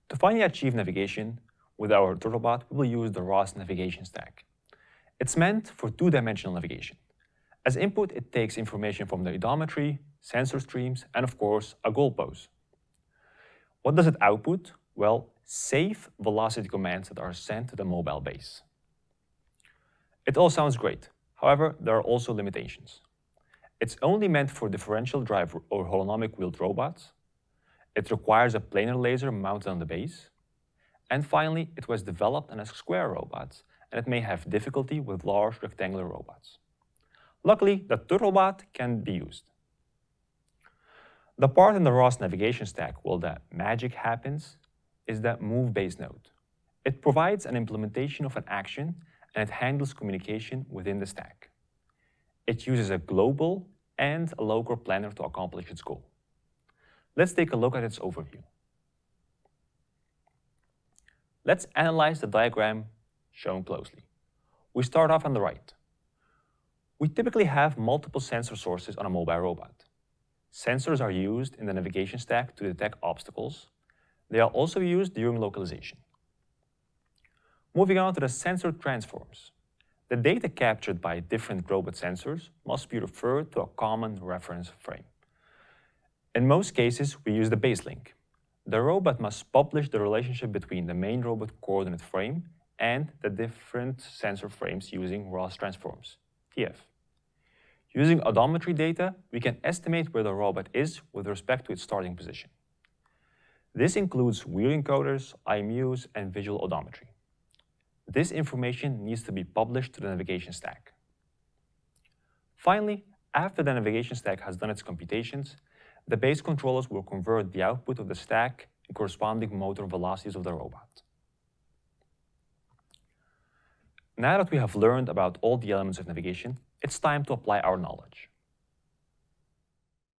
To finally achieve navigation, with our Turtlebot, we will use the ROS navigation stack. It's meant for two-dimensional navigation. As input, it takes information from the odometry, sensor streams, and of course, a goal pose. What does it output? Well, safe velocity commands that are sent to the mobile base. It all sounds great. However, there are also limitations. It's only meant for differential drive or holonomic wheeled robots. It requires a planar laser mounted on the base. And finally, it was developed on a square robots, and it may have difficulty with large rectangular robots. Luckily, the Turtlebot can be used. The part in the ROS navigation stack where the magic happens is the move base node. It provides an implementation of an action, and it handles communication within the stack. It uses a global and a local planner to accomplish its goal. Let's take a look at its overview. Let's analyze the diagram shown closely. We start off on the right. We typically have multiple sensor sources on a mobile robot. Sensors are used in the navigation stack to detect obstacles. They are also used during localization. Moving on to the sensor transforms. The data captured by different robot sensors must be referred to a common reference frame. In most cases, we use the base link. The robot must publish the relationship between the main robot coordinate frame and the different sensor frames using ROS transforms, TF. Using odometry data, we can estimate where the robot is with respect to its starting position. This includes wheel encoders, IMUs, and visual odometry. This information needs to be published to the navigation stack. Finally, after the navigation stack has done its computations, the base controllers will convert the output of the stack and corresponding motor velocities of the robot. Now that we have learned about all the elements of navigation, it's time to apply our knowledge.